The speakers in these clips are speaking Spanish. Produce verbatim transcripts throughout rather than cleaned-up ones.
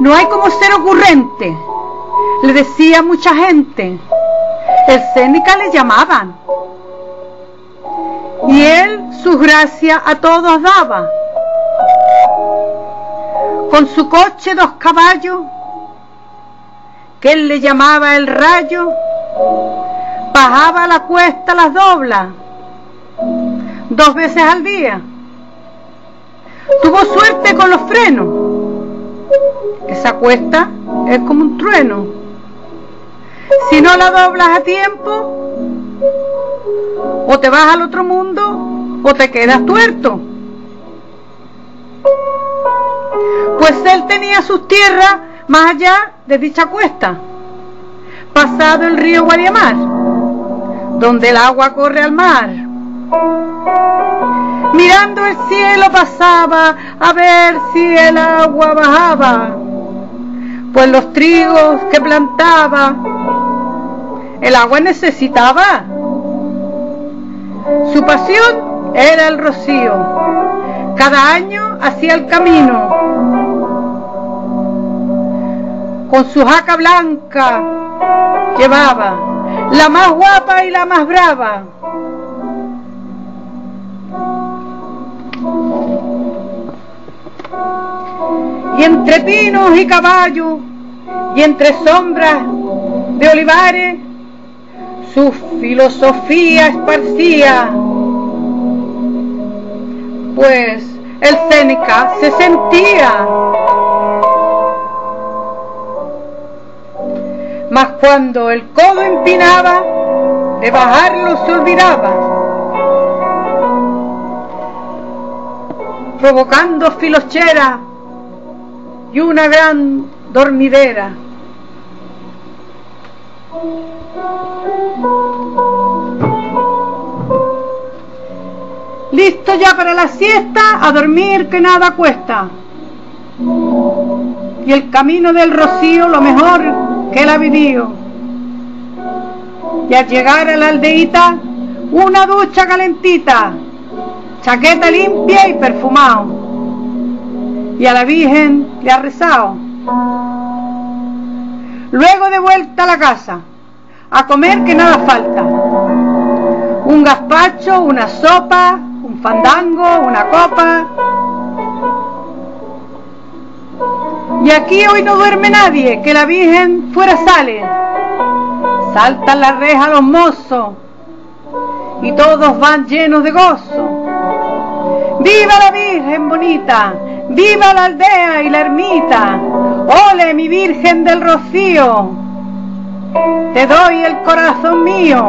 No hay como ser ocurrente, le decía mucha gente. El Séneca le llamaban. Y él sus gracias a todos daba. Con su coche dos caballos, que él le llamaba el Rayo, bajaba la cuesta las doblas, dos veces al día. Tuvo suerte con los frenos. Esa cuesta es como un trueno. Si no la doblas a tiempo, o te vas al otro mundo, o te quedas tuerto. Pues él tenía sus tierras más allá de dicha cuesta, pasado el río Guadiamar, donde el agua corre al mar. Mirando el cielo pasaba a ver si el agua bajaba, pues los trigos que plantaba el agua necesitaba. Su pasión era el rocío. Cada año hacía el camino con su jaca blanca, llevaba la más guapa y la más brava. Y entre pinos y caballos, y entre sombras de olivares, su filosofía esparcía. Pues el Séneca se sentía. Mas cuando el codo empinaba, de bajarlo se olvidaba, provocando filochera y una gran dormidera. Listo ya para la siesta, a dormir que nada cuesta. Y el camino del rocío lo mejor que él ha vivido. Y al llegar a la aldeíta, una ducha calentita, chaqueta limpia y perfumado. Y a la Virgen le ha rezado. Luego de vuelta a la casa, a comer que nada falta. Un gazpacho, una sopa, un fandango, una copa. Y aquí hoy no duerme nadie, que la Virgen fuera sale. Saltan la reja los mozos y todos van llenos de gozo. ¡Viva la Virgen bonita! ¡Viva la aldea y la ermita! ¡Ole, mi Virgen del Rocío! Te doy el corazón mío.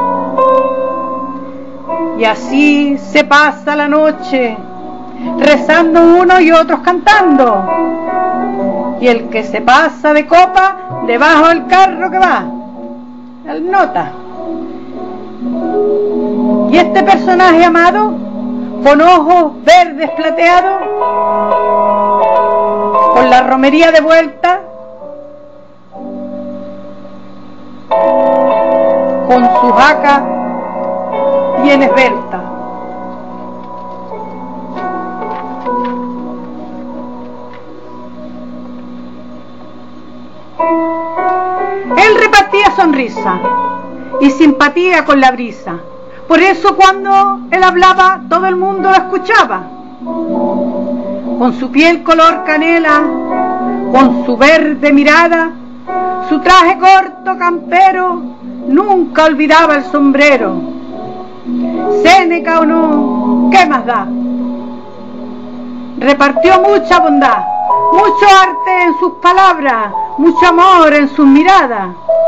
Y así se pasa la noche, rezando unos y otros cantando. Y el que se pasa de copa, debajo del carro que va, el nota. Y este personaje amado, con ojos verdes plateados, con la romería de vuelta, con su jaca bien esbelta. Él repartía sonrisa y simpatía con la brisa. Por eso cuando él hablaba, todo el mundo lo escuchaba. Con su piel color canela, con su verde mirada, su traje corto campero, nunca olvidaba el sombrero. Séneca o no, ¿qué más da? Repartió mucha bondad, mucho arte en sus palabras, mucho amor en sus miradas.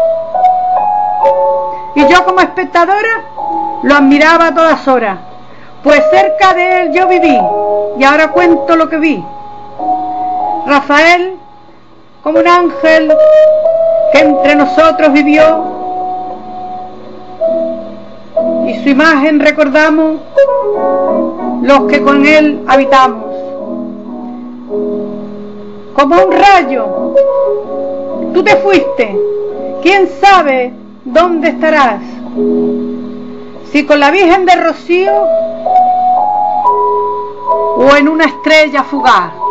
Y yo como espectadora lo admiraba a todas horas, pues cerca de él yo viví, y ahora cuento lo que vi. Rafael, como un ángel que entre nosotros vivió, y su imagen recordamos los que con él habitamos. Como un rayo, tú te fuiste, quién sabe dónde estarás, si con la Virgen de Rocío o en una estrella fugaz.